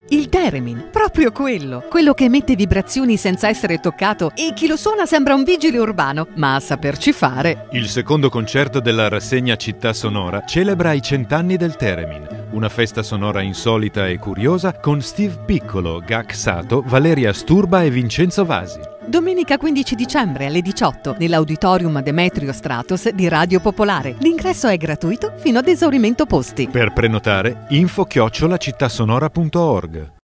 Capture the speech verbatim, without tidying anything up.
Il theremin, proprio quello, quello che emette vibrazioni senza essere toccato e chi lo suona sembra un vigile urbano, ma a saperci fare. Il secondo concerto della rassegna Città Sonora celebra i cent'anni del theremin, una festa sonora insolita e curiosa con Steve Piccolo, Gak Sato, Valeria Sturba e Vincenzo Vasi. Domenica quindici dicembre alle diciotto nell'Auditorium Demetrio Stratos di Radio Popolare. L'ingresso è gratuito fino ad esaurimento posti. Per prenotare info chiocciola cittasonora punto org.